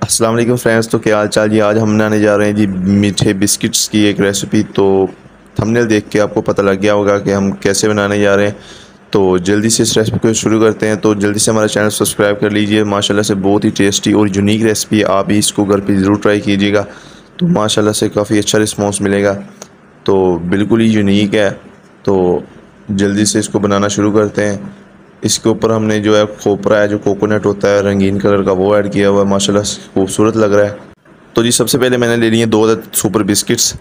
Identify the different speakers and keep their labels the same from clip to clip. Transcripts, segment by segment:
Speaker 1: अस्सलाम वालेकुम फ्रेंड्स। तो क्या हाल चाल जी। आज हम बनाने जा रहे हैं जी मीठे बिस्किट्स की एक रेसिपी। तो थंबनेल देख के आपको पता लग गया होगा कि हम कैसे बनाने जा रहे हैं। तो जल्दी से इस रेसिपी को शुरू करते हैं। तो जल्दी से हमारा चैनल सब्सक्राइब कर लीजिए। माशाल्लाह से बहुत ही टेस्टी और यूनिक रेसिपी है। आप भी इसको घर पे ज़रूर ट्राई कीजिएगा। तो माशाल्लाह से काफ़ी अच्छा रिस्पॉन्स मिलेगा। तो बिल्कुल ही यूनिक है। तो जल्दी से इसको बनाना शुरू करते हैं। इसके ऊपर हमने जो है खोपरा है, जो कोकोनट होता है रंगीन कलर का, वो ऐड किया हुआ है। माशाल्लाह से खूबसूरत लग रहा है। तो जी सबसे पहले मैंने ले लिए 2 अदद सुपर बिस्किट्स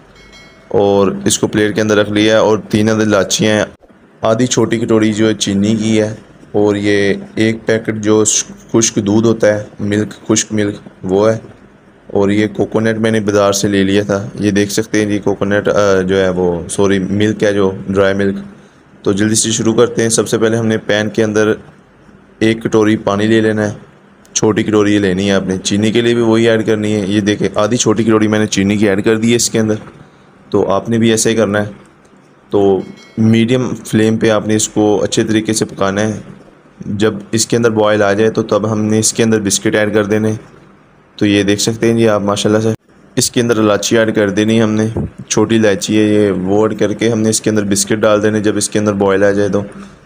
Speaker 1: और इसको प्लेट के अंदर रख लिया है। और 3 अदद इलाचियाँ हैं, आधी छोटी कटोरी जो है चीनी की है, और ये एक पैकेट जो खुश्क दूध होता है, मिल्क, खुश्क मिल्क, वो है। और ये कोकोनट मैंने बाज़ार से ले लिया था। ये देख सकते हैं जी कोकोनट जो है वो सॉरी मिल्क है, जो ड्राई मिल्क। तो जल्दी से शुरू करते हैं। सबसे पहले हमने पैन के अंदर 1 कटोरी पानी ले लेना है। छोटी कटोरी ये लेनी है आपने। चीनी के लिए भी वही ऐड करनी है। ये देखें, आधी छोटी कटोरी मैंने चीनी की ऐड कर दी है इसके अंदर। तो आपने भी ऐसे ही करना है। तो मीडियम फ्लेम पे आपने इसको अच्छे तरीके से पकाना है। जब इसके अंदर बॉयल आ जाए तो तब हमने इसके अंदर बिस्किट ऐड कर देने। तो ये देख सकते हैं जी आप माशाल्लाह से। इसके अंदर इलायची ऐड कर देनी है हमने, छोटी इलायची है ये, वो ऐड करके हमने इसके अंदर बिस्किट डाल देने जब इसके अंदर बॉयल आ जाए। तो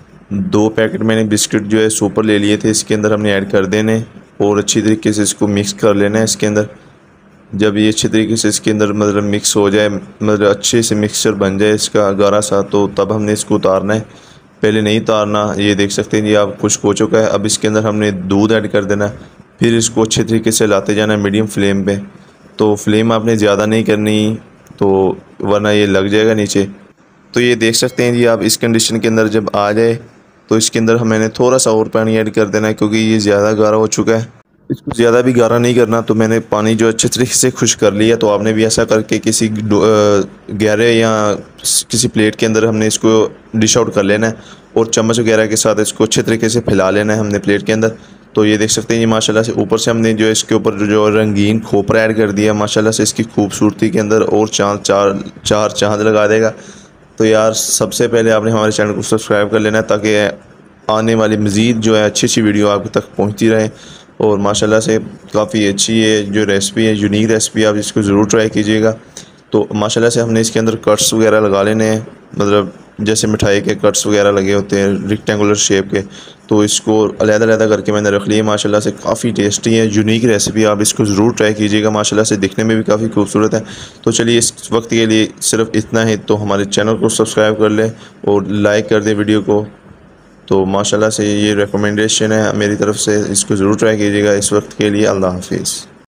Speaker 1: 2 पैकेट मैंने बिस्किट जो है सुपर ले लिए थे, इसके अंदर हमने ऐड कर देने और अच्छी तरीके से इसको मिक्स कर लेना है इसके अंदर। जब ये अच्छी तरीके से इसके अंदर मतलब मिक्स हो जाए, मतलब अच्छे से मिक्सचर बन जाए इसका गाढ़ा सा, तो तब हमने इसको उतारना है। पहले नहीं उतारना। ये देख सकते हैं जी आप, खुश्क हो चुका है। अब इसके अंदर हमने दूध ऐड कर देना है। फिर इसको अच्छे तरीके से लाते जाना है मीडियम फ्लेम पे। तो फ्लेम आपने ज़्यादा नहीं करनी, तो वरना ये लग जाएगा नीचे। तो ये देख सकते हैं जी आप, इस कंडीशन के अंदर जब आ जाए तो इसके अंदर मैंने थोड़ा सा और पानी ऐड कर देना है, क्योंकि ये ज़्यादा गाढ़ा हो चुका है। इसको ज़्यादा भी गाढ़ा नहीं करना। तो मैंने पानी जो अच्छे तरीके से खुश्क कर लिया। तो आपने भी ऐसा करके किसी गहरे या किसी प्लेट के अंदर हमने इसको डिश आउट कर लेना है, और चम्मच वगैरह के साथ इसको अच्छे तरीके से फैला लेना है हमने प्लेट के अंदर। तो ये देख सकते हैं ये माशाल्लाह से ऊपर से हमने जो इसके ऊपर जो रंगीन खोपरा ऐड कर दिया, माशाल्लाह से इसकी खूबसूरती के अंदर और चार चांद लगा देगा। तो यार सबसे पहले आपने हमारे चैनल को सब्सक्राइब कर लेना है, ताकि आने वाली मज़ीद जो है अच्छी वीडियो आप तक पहुँचती रहे। और माशाल्लाह से काफ़ी अच्छी है जो रेसिपी है, यूनिक रेसिपी, आप इसको ज़रूर ट्राई कीजिएगा। तो माशाल्लाह से हमने इसके अंदर कट्स वगैरह लगा लेने हैं, मतलब जैसे मिठाई के कट्स वगैरह लगे होते हैं रेक्टेंगुलर शेप के। तो इसको अलग-अलग करके मैंने रख लिए। माशाल्लाह से काफ़ी टेस्टी है, यूनिक रेसिपी, आप इसको ज़रूर ट्राई कीजिएगा। माशाल्लाह से दिखने में भी काफ़ी खूबसूरत है। तो चलिए इस वक्त के लिए सिर्फ इतना ही। तो हमारे चैनल को सब्सक्राइब कर लें और लाइक कर दें वीडियो को। तो माशाल्लाह से ये रिकमेंडेशन है मेरी तरफ से, इसको ज़रूर ट्राई कीजिएगा। इस वक्त के लिए अल्लाह हाफिज़।